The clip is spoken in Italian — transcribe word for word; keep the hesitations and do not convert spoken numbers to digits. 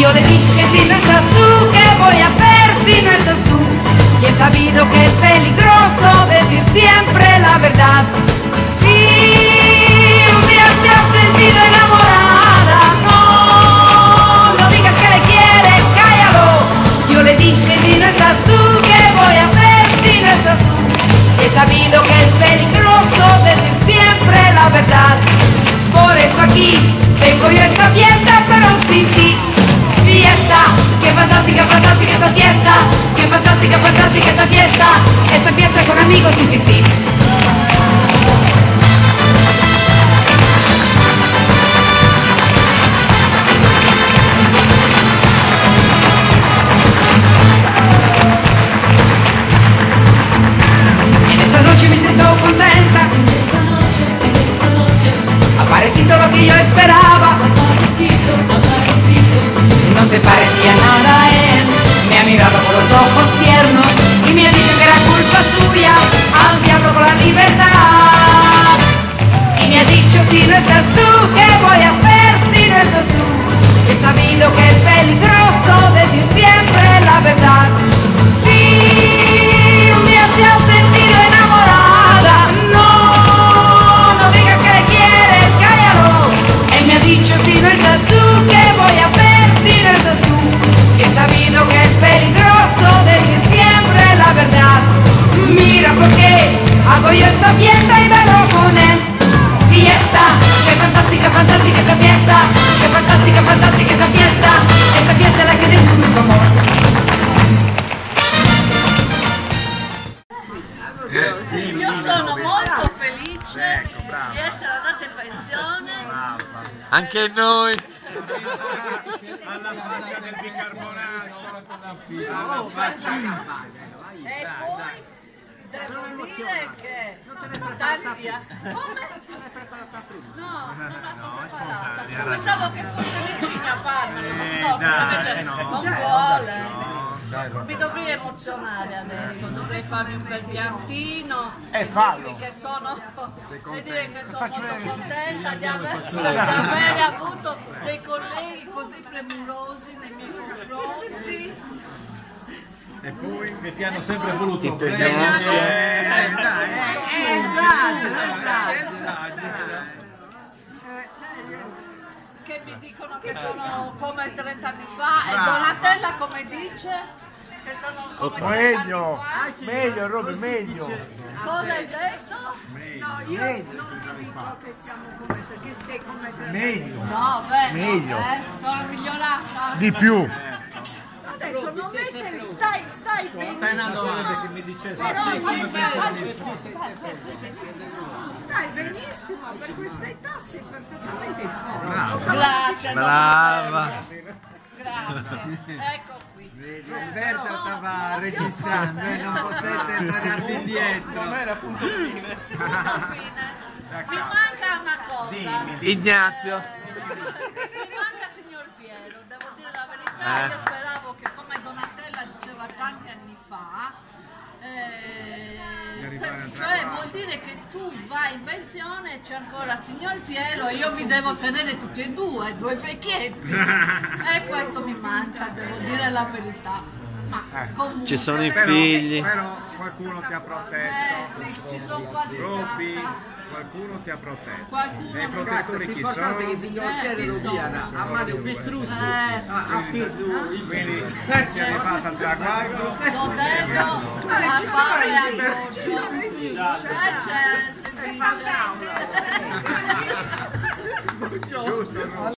Yo le dije, si no estás tú, ¿qué voy a hacer si no estás tú? Y he sabido que es peligroso decir siempre la verdad. Si un día te has sentido enamorada, no, no digas que le quieres, cállalo. Yo le dije, si no estás tú, ¿qué voy a hacer si no estás tú? He sabido que es peligroso decir siempre la verdad. Por eso aquí vengo yo a esta fiesta, pero sin ti. Fiesta, qué fantástica, fantástica esta fiesta. Qué fantástica, fantástica esta fiesta. Esta fiesta con amigos y sin ti. En esta noche me siento contenta. Esta noche, esta noche, Ha parecido lo que yo esperaba. aparecido, aparecido. No se parecía nada a él. Me ha mirado con los ojos tiernos y me ha dicho que era culpa suya. Al diablo con la libertad. Y me ha dicho, si no estás tú, ¿qué voy a hacer si no estás tú? He sabido que es peligroso decir siempre la verdad. Si un día te has sentido enamorada, no, no digas que le quieres, cállalo. Él me ha dicho, si no estás tú, ¿qué voy a hacer si no estás tú? He sabido que es peligroso decir siempre la verdad. Mira por qué hago yo esta fiesta y vengo con él. Fiesta, qué fantástica, fantástica esta fiesta. Qué fantástica, fantástica esta fiesta. Esta fiesta es la que descubre su amor. Io sono molto felice di essere andata in pensione. Anche noi! Alla faccia del bicarbonato. E poi devo dire che tanti come? No, non la sono preparata. Pensavo che fosse vicini a farmelo, no, invece non vuole. Mi dovrei emozionare adesso, dovrei farmi un bel piantino e dirvi che sono, e dire che sono molto contenta di aver, di aver avuto dei colleghi così premurosi nei miei confronti. E poi che ti hanno sempre voluto Ti bene. ringrazio. Eh, dai, eh, esagera, esagera. Che mi dicono che sono come trent'anni fa e Donatella come dice che sono come Meglio, trent'anni fa. meglio Robby, meglio. Cosa hai detto? No, io non ti dico che siamo come perché sei come tre. Meglio. No, beh, Meglio. eh, sono migliorata. Di più. Adesso non mettere, stai, stai benissimo. Stai nascendo perché mi dice Però sì, come io- vent'anni Stai benissimo, per questa età sei perfettamente in forma. Grazie. Brava! Grazie. Ecco qui. Roberta stava registrando e non potete tornarsi indietro. Non era punto fine. Punto fine. Mi manca una cosa. Ignazio! Mi manca signor Piero, devo dire la verità, Eh. io speravo che come Donatella diceva tanti anni fa, eh, te- cioè vuol dire che tu vai in pensione e c'è ancora signor Piero e io vi devo tenere tutti e due, due vecchietti. E questo mi manca, devo dire la verità. Ma comunque, Ci sono i però- figli. Però qualcuno ti ha protetto. Eh sì, ci sono quasi Robby, stata. qualcuno ti ha protetto. Qualcuno E i mi- protettori chi Importante che il sono? signor Piero lo dia a mano un pistrusso Eh. appeso il Quindi si è arrivata al traguardo. Lo devo a Paolo e a Giorgio. Eh certo, dice. Giusto, no?